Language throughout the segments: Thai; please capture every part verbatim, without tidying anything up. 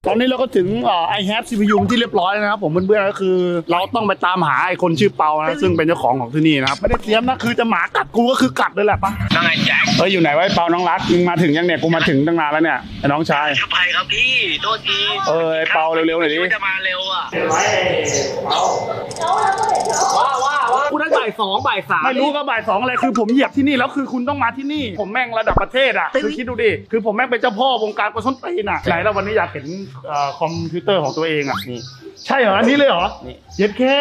ตอนนี้เราก็ถึงไอแฮปซีพียูที่เรียบร้อยแล้วนะครับผมเพื่อนๆก็คือเราต้องไปตามหาไอคนชื่อเปานะซึ่งเป็นเจ้าของของที่นี่นะครับไม่ได้เตรียมนะคือจะหมากัดกูก็คือกัดเลยแหละปะนั่งไงแจ็คเฮ้ยอยู่ไหนวะเปาน้องรักมึงมาถึงยังเนี่ยกูมาถึงตั้งนานแล้วเนี่ยไอ้น้องชายไปครับพี่โทษทีเออไอเปาเร็วๆหน่อยดิจะมาเร็วอ่ะว้าว้าว้ากูนัดบ่ายสองบ่ายสามไม่รู้ก็บ่ายสองอะไรคือผมเหยียบที่นี่แล้วคือคุณต้องมาที่นี่ผมแม่งระดับประเทศอ่ะคือคิดดูดิคือผมแม่งเป็นเจ้าพ่อวงการกระส้นตีนอ่ะไหนแล้ววันนี้อยากเห็นคอมพิวเตอร์ของตัวเองอ่ะนี่ใช่เหรออันนี้เลยเหรอนี่เย็ดแค่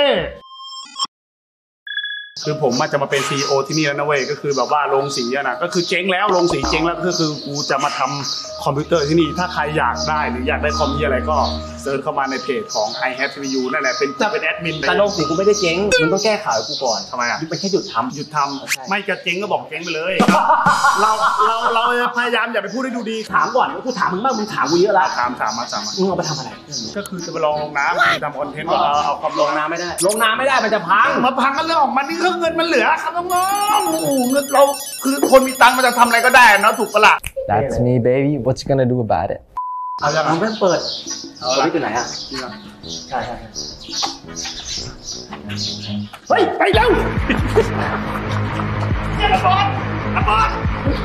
คือผมมาจะมาเป็น ซี อี โอ ที่นี่แล้วนะเว้ยก็คือแบบว่าโรงสีอะนะก็คือเจ๊งแล้วโรงสีเจ๊งแล้วก็คือกูจะมาทำคอมพิวเตอร์ที่นี่ถ้าใครอยากได้หรืออยากได้คอมพิวเตอร์อะไรก็เซิร์ชเข้ามาในเพจของ ไอ แฮป ซี พี ยู นั่นแหละเป็นจะเป็นแอดมินแต่โรงสีกูไม่ได้เจ๊งมึงต้องแก้ข่าวกูก่อนทำไมอ่ะมันแค่หยุดทำหยุดทำไม่จะเจ๊งก็บอกเจ๊งไปเลยเราเราเราพยายามอย่าไปพูดให้ดูดีถามก่อนกูถามมึงบ้างมึงถามกูเยอะแล้วถามถามมาถามมามึงเอาไปทำอะไรก็คือจะไปลองลงน้ำทำคอนเทนต์ว่าเอาความลงน้ำไม่ได้ลงน้ำไม่ได้มันจะพังมาพังกันเรื่องของมันนี่คือเงินมันเหลือครับน้องๆโอ้โหเงินเราคือคนมีตังค์มันจะทำอะไรก็ได้นะถูกปะล่ะ That's me baby what you gonna do about it เอาอย่างมึงเปิดเอาไปที่ไหนอ่ะใช่ใช่เฮ้ยไปแล้วเนี่ยระเบิดระเบิด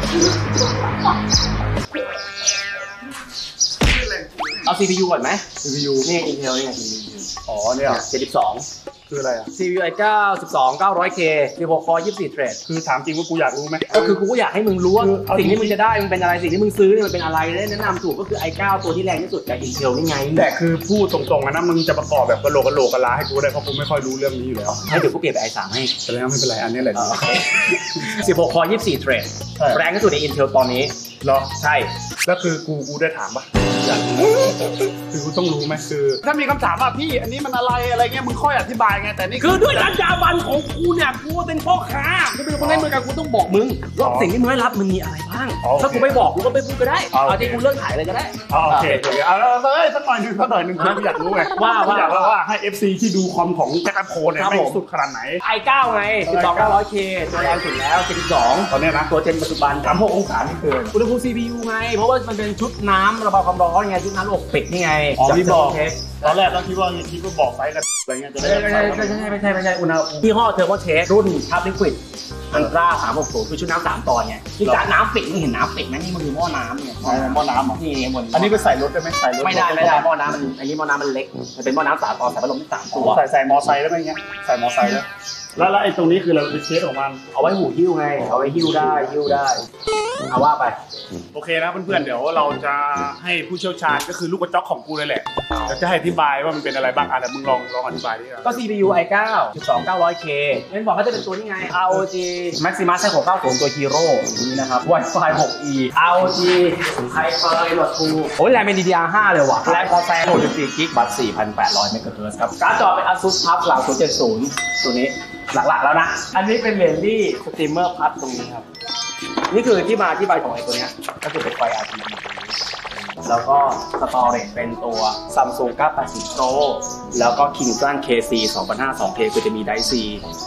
เอา ซี พี ยู ก่อนไหมซี พี ยูนี่ Intel นี่ไง ซี พี ยูอ๋อเนี่ยเจ็ดสิบสองคืออะไรอ่ะซี พี ยู ไอ เก้าสิบสอง เก้าร้อยเค สิบหก คอร์ ยี่สิบสี่ เทรดคือถามจริงว่ากูอยากรู้ไหมก็คือกูก็อยากให้มึงรู้ว่าสิ่งที่มึงจะได้มันเป็นอะไรสิ่งที่มึงซื้อเนี่ยมันเป็นอะไรแนะนำถูกก็คือ ไอ เก้า ตัวที่แรงที่สุดจาก Intel นี่ไงแต่คือพูดตรงๆนะมึงจะประกอบแบบกะโหลกกะโหลกกะลาให้กูได้เพราะกูไม่ค่อยรู้เรื่องนี้อยู่แล้วให้เดี๋ยวกูเปลี่ยนไป ไอ สาม ให้แต่แล้วไม่เป็นไรอันนี้แหละสิบหก คอร์ ยี่สิบสี่ เทรดแรงที่สุดใน Intel ตอนนี้เหรอใช่แล้วคือกูกูได้ถามปะคือกูต้องรู้ไหมคือถ้ามีคำถามว่าพี่อันนี้มันอะไรอะไรเงี้ยมึงค่อยอธิบายไงแต่นี่คือด้วยจรรยาบรรณของกูเนี่ยกูเป็นพ่อค้ากูเป็นคนเล่นเหมือนกันกูต้องบอกมึงว่าสิ่งที่มึงได้รับมันมีอะไรบ้างถ้ากูไม่บอกกูก็ไม่พูดก็ได้เอาที่กูเลิกขายเลยก็ได้โอเคโอเคเอาเฮ้ยสักหน่อยนึงสักหน่อยนึงคืออยากรู้ไงว่าว่าอยากรู้ว่าให้ เอฟ ซี ที่ดูคอมของแจ็คแอปโคเนี่ยไม่สุดขนาดไหนไอ เก้า ไง สิบสอง เก้าร้อยเค ตัวแรงสุดแล้ว เจ็ดสิบสองตอนนี้นะตัวเจนปัจจุบันสามสิบหก องศานี่คืออุณหภูมิ ซี พี ยู ไงเพราะว่ามันเป็นชุดน้ำระบายความร้อนไงชุดน้ำระบบปิดนี่ไงอ๋อพี่บอกตอนแรกก็คิดว่าคิดว่าบอกไซส์กันอะไรเงี้ยจะได้ไม่ใช่ไม่ใช่ไม่ใช่ไม่ใช่อุณหภูมิยี่ห้อเทอร์โมเชครุ่นทับลิควิดมันตราสามหกศูนย์คือชุดน้ำสามตอนไงที่การน้ำปิดมึงเห็นน้ำปิดไหมนี่มันคือหม้อน้ำเนี่ยหม้อน้ำเหรอนี่บนอันนี้ไปใส่รถได้ไหมใส่รถไม่ได้ไม่ได้หม้อน้ำมันอันนี้หม้อน้ำมันเล็กมันเป็นหม้อน้ำสามตอนใส่พัดลมที่สามตัวใส่ใส่มอไซค์ได้ไหมเงี้ยใส่มอไซค์แล้วแล้วแล้วไอ้ตรงนี้คือเราไปเช็คของมันเอาไว้หูหิ้วไงเอาไว้หิ้วได้หิ้วได้เอาว่าไปโอเคนะเพื่อนๆเดี๋ยวเราจะให้ผู้เชี่ยวชาญก็คือลูกกระจอกของกูเลยแหละจะให้อธิบายว่ามันเป็นอะไรบ้างอ่ะแต่มึงลองลองอธิบายดิก็ ซี พี ยู ไอ เก้า สิบสอง เก้าร้อยเค งั้นบอกว่าจะเป็นตัวนี้ไง อาร์ โอ จี Maximus หกเก้าศูนย์ตัว Hero นี้นะครับ Wi-Fi หก อี อาร์ โอ จี Hyper โหลด ทู โอ้ยแรงเป็น ดี ดี อาร์ ห้า เลยว่ะแรงคอแซงหกสิบสี่กิกะ บัต สี่พันแปดร้อย เมกะเฮิรตซ์ครับการ์ดจอเป็น Asus พับหลังศูนย์เจ็ดศูนย์ตัวนี้หลักๆแล้วนะอันนี้เป็นเลนส์สตรีมเมอร์พัดตรงนี้ครับนี่คือที่มาที่ไปของไอ้ตัวนี้ก็คือเป็นไฟ อาร์ จี บี แล้วก็สตอเรจเป็นตัว Samsung เก้าแปดสิบ Pro แล้วก็ Kingston เค ซี สองพันห้าร้อย สอง เค คือจะมีไดซี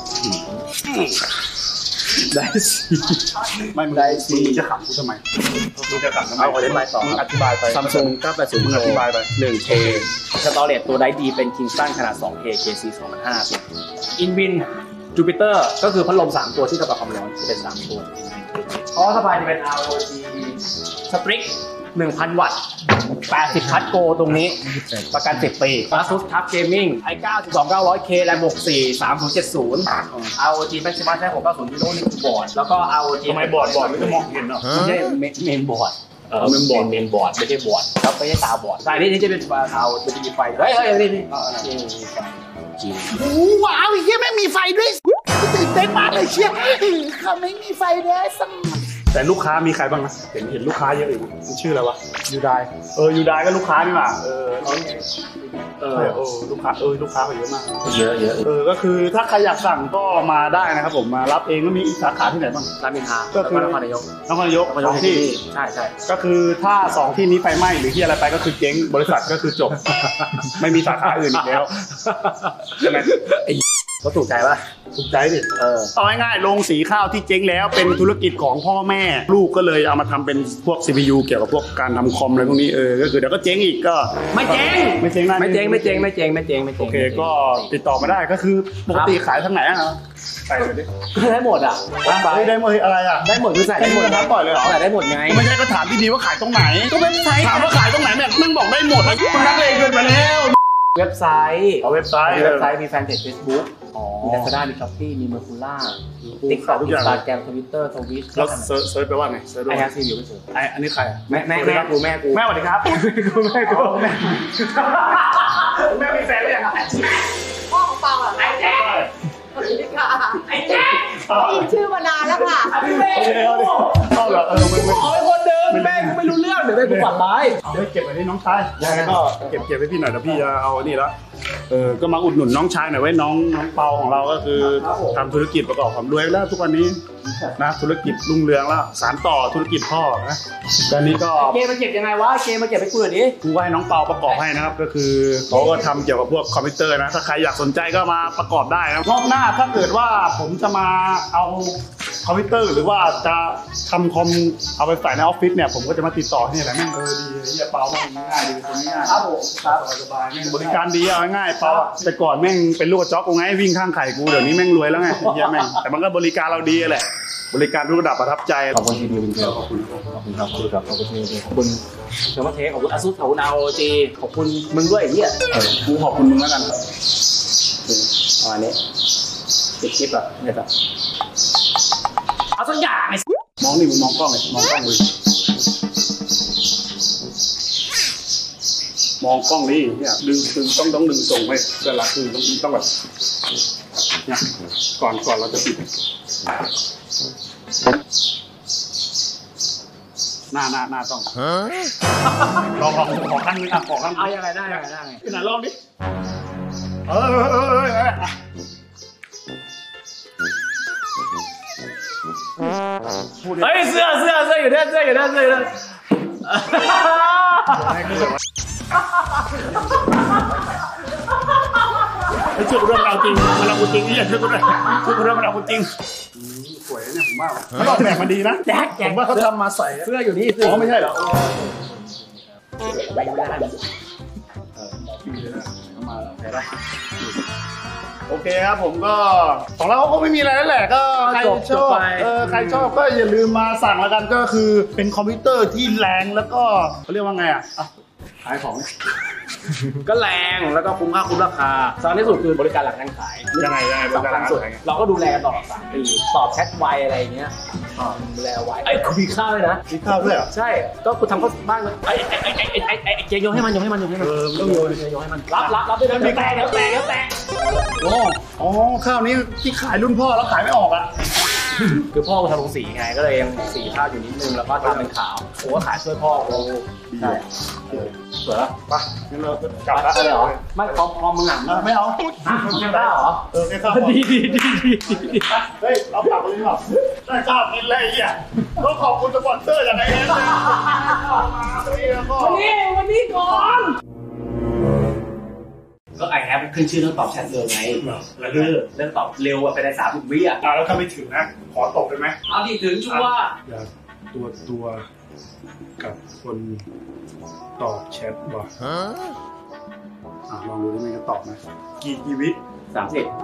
ไดซีไม่ไดซีจะขับกูทำไมกูจะขับทำไมเอาอธิบายต่ออธิบายไป Samsung เก้าแปดสิบ Pro อธิบายไปหนึ่ง เค สตอเรจตัวไดดีเป็น Kingston ขนาด สอง เค เค ซี สองพันห้าร้อย Inwin Jupiter ก็คือพัดลมสามตัวที่ระบายความร้อนจะเป็นสามตัวอ๋อสบายจะเป็น อาร์ โอ จี Strix หนึ่งพัน วัตต์แปดสิบพัทโกตรงนี้ประกันสิบปี Asus Tough Gaming ไอ เก้า สิบสอง เก้าร้อยเค แรม หกสี่ สามศูนย์เจ็ดศูนย์ อาร์ โอ จี Maximus หกเก้าศูนย์ Hero นี่คือบอร์ดแล้วก็ อาร์ โอ จีทำไมบอร์ดบอร์ดไม่จะมองเห็นเนาะไม่ใช่เมนบอร์ดเออเมนบอร์ดเมนบอร์ดไม่ใช่บอร์ดครับไม่ใช่ตาบอร์ดแต่นี่จะเป็นเอาจะมีไฟเฮ้ยเฮ้ยนี่นี่มีไฟจริงว้าวเฮียไม่มีไฟด้วยตื่นเต้นมากเลยเชี่ยเขาไม่มีไฟด้วยสักแต่ลูกค้ามีใครบ้างนะเห็นเห็นลูกค้าเยอะอยู่มันชื่ออะไรวะยูไดเออยูไดก็ลูกค้านี่หว่าเออเออเออลูกค้าเออลูกค้าเขาเยอะมากเยอะเยอะเออก็คือถ้าใครอยากสั่งก็มาได้นะครับผมมารับเองก็มีสาขาที่ไหนบ้างรามอินทราก็คือนครนายกนครนายกสองที่ใช่ใช่ก็คือถ้าสองที่นี้ไฟไหม้หรือที่อะไรไปก็คือเจ๊งบริษัทก็คือจบไม่มีสาขาอื่นอีกแล้วใช่ไหมก็ถูกใจป่ะถูกใจดิเออเอาง่ายๆโรงสีข้าวที่เจ๊งแล้วเป็นธุรกิจของพ่อแม่ลูกก็เลยเอามาทำเป็นพวก ซี พี ยู เกี่ยวกับพวกการทำคอมอะไรพวกนี้เออก็คือเดี๋ยวก็เจ๊งอีกก็ไม่เจ๊งไม่เจ๊งนะไม่เจ๊งไม่เจ๊งไม่เจ๊งไม่เจ๊งไม่เจ๊งโอเคก็ติดต่อมาได้ก็คือปกติขายทางไหนอ่ะใส่เลยดิก็ได้หมดอ่ะเฮ้ยได้หมดอะไรอ่ะได้หมดคือใส่ได้หมดได้หมดเลยเหรอใส่ได้หมดไงไม่ใช่ก็ถามดีๆว่าขายตรงไหนก็เว็บไซต์ถามว่าขายตรงไหนแม่งมึงบอกได้หมดแล้วมึงนักเลงเกินไปแล้วเว็บไซต์เอาเว็บไซต์มีเว็บไซต์มีแฟนเพจ Facebook มี Lazada มี Shopee มี Mercula TikTok Instagram Twitter Twitch แล้วเซิร์ชเซิร์ชไปว่าไงเซิร์ชไอว่าแอซีอยู่ไม่เฉยไออันนี้ใครอ่ะแม่แม่แม่กูแม่กูแม่สวัสดีครับกูแม่กูแม่แม่มีแฟนหรือยังครับพ่อของเปาเหรอไอ้แจ๊คสวัสดีค่ะไอ้แจ๊คได้ยินชื่อมานานแล้วค่ะโอเคเอาดิเอาเหรอเออไม่ไม่โอ้ยคนเดิมแม่กูไม่รู้เรื่องเดี๋ยวแม่กูฝันร้ายเดี๋ยวเก็บไว้ที่น้องชายยังไงก็เก็บเก็บไว้พี่หน่อยเดี๋ยวพี่จะเอานี่แล้วเออก็มาอุดหนุนน้องชายหน่อยไว้น้องน้องเปาของเราก็คือทำธุรกิจประกอบความรวยแล้วทุกวันนี้นะธุรกิจรุ่งเรืองแล้วสานต่อธุรกิจพ่อนะตอนนี้ก็เกมมันเก็บยังไงวะเกมมันเก็บไปกูหน่อยดิกูให้น้องเปาประกอบให้นะครับก็คือเขาก็ทำเกี่ยวกับพวกคอมพิวเตอร์นะถ้าใครอยากสนใจก็มาประกอบได้นะรอบหน้าถ้าเกิดว่าผมจะมาเอาคอมพิวเตอร์หรือว่าจะทำคอมเอาไปใส่ในออฟฟิศเนี่ยผมก็จะมาติดต่อให้แหละแม่งเออดีเฮียเปาแม่งง่ายดีคนง่ายครับผมครับสบายแม่งบริการดีเอาง่ายเปาแต่ก่อนแม่งเป็นลูกกระจอกกูไงวิ่งข้างไข่กูเดี๋ยวนี้แม่งรวยแล้วไงเฮียแม่งแต่มันก็บริการเราดีแหละบริการทุกระดับประทับใจขอบคุณทีดีวินเทลขอบคุณขอบคุณครับขอบคุณครับขอบคุณทีดีขอบคุณเดี๋ยวมาเทขอบคุณอาซุสขอบคุณอาโอจีขอบคุณมึงด้วยไอ้เหี้ยกูขอบคุณมึงแล้วกันประมาณนี้ปิดคลิปอ่ะเนี่ยแบบเอาสักอย่างไอ้มองนี่มึงมองกล้องเลยมองกล้องเลยมองกล้องนี่เนี่ยดึงดึงต้องต้องดึงส่งไปเวลาคือต้องต้องแบบเนี่ยก่อนก่อนเราจะปิดหน้าหน้าหน้าต้องลองลองขอข้างนึงอ่ะขอข้างนึงเอายังไงได้ยังไงได้ไงขนาดลองดิเออเออเออเออเออพูดดิเฮ้ยเสื้อเสื้อเสื้ออยู่ด้านเสื้ออยู่ด้านเสื้ออยู่ด้านไอ้ช่วยกูด้วยมันเอาจริงมันเอากูจริงนี่อย่าช่วยกูด้วยช่วยกูด้วยมันเอากูจริงสวยเนี่ยผมว่ามันออกแบบมาดีนะผมว่าเขาทำมาใส่เสื้ออยู่นี่เสื้อ๋อไม่ใช่เหรอไม่ได้โอเคครับผมก็ของเราก็ไม่มีอะไรแล้วแหละก็ใครชอบเออใครชอบก็อย่าลืมมาสั่งแล้วกันก็คือเป็นคอมพิวเตอร์ที่แรงแล้วก็เขาเรียกว่าไงอ่ะขายของก็แรงแล้วก็คุ้มค่าคุ้มราคาสำคัญที่สุดคือบริการหลังการขายยังไงยังไงบริสำการคัญสุดเราก็ดูแลตลอดสามปีตอบแชทไวอะไรอย่างเงี้ยดูแลไวไอ้คุณมีข้าวเลยนะมีข้าวด้วยเหรอใช่ก็คุณทำข้าวบ้านเลยไอ้ไอ้ไอ้ไอ้ไอ้ไอ้ไอ้เจโยนให้มันโยนให้มันโยนให้มันเออต้องโยนโยนให้มันรับรับรับด้วยนะเดี๋ยวแตกเดี๋ยวแตกเดี๋ยวแตกโอ้อ๋อข้าวนี้ที่ขายรุ่นพ่อแล้วขายไม่ออกอ่ะคือพ่อกูทำโรงสีไงก็เลยยังสีข้าวอยู่นิดนึงแล้วก็ทำเป็นขาวผมก็ขายช่วยพ่อกูใช่สวยแล้วไปงั้นเรากลับกลัแล้บวเลยเหรอไม่พอพอมึงอ่ะไม่เอาไม่ได้เหรอเออแค่ข้าวดีดีดีดีดีเฮ้ยเรากลับเลยหรอได้ข้าวกินเลยไอ้เหี้ยก็ขอบคุณสปอนเซอร์อย่างไรเนี่ยมาวันนี้แล้วก็วันนี้วันนี้ก่อนก็ไอแอปขึ้นชื่อเรื่องตอบแชทเร็วไงแล้วเรื่องเรื่องตอบเร็วอะไปในสามสิบวิอ่ะอ่าแล้วถ้าไม่ถึงนะขอตกได้ไหมเอาดีถึงชัวร์อยากตัวตัวกับคนตอบแชทว่ะอ่าลองดูได้ไหมจะตอบไหมกี่กี่วิสามสิบ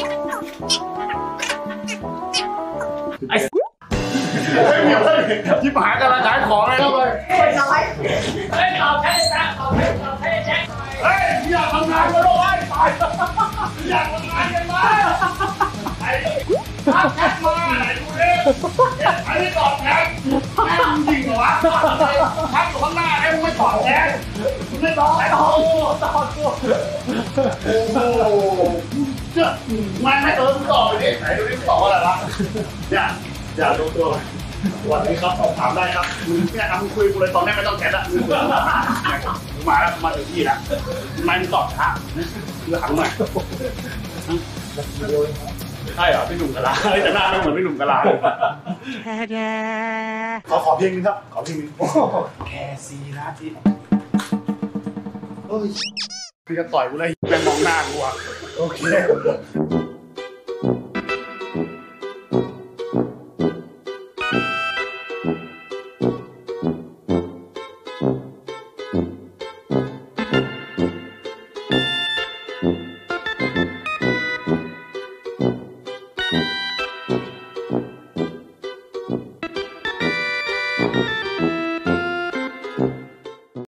ไอ้เฮ้ยเดี๋ยวเลยที่หายกันละขายของเลยเข้าไปเฮ้ยตอบแชทนะตอบแชทตอบแชทแชทเฮ้ยอยากทำงานกันด้วยไปอยากทำงานกันไหมไอ้ทักแชทมาไหนดูดิไอ้ที่ตอบแชทแม่งจริงเหรอวะทักอยู่ข้างหน้าไอ้มึงไม่ตอบแชทมึงไม่ตอบแชทโอ้โหตอบกูโอ้โหเจ้ามันไม่เออมึงตอบไปดิไหนดูดิมึงตอบว่าอะไรวะเนี่ยอย่าดูตัววันนี้ครับสอบถามได้ครับมึงเนี่ยทำคุยกูเลยตอนนี้ไม่ต้องแชทละมึงมาแล้วมาถึงที่แล้วไม่มึงตอบช้าคือหังหน่อยใช่เหรอพี่หนุ่มกะลาแต่หน้าไม่เหมือนพี่หนุ่มกะลาขอขอเพลงนึงครับขอเพลงนึงแค่สี่นาทีเฮ้ยพี่จะต่อยกูเลยแม่งมองหน้ากูอ่ะโอเค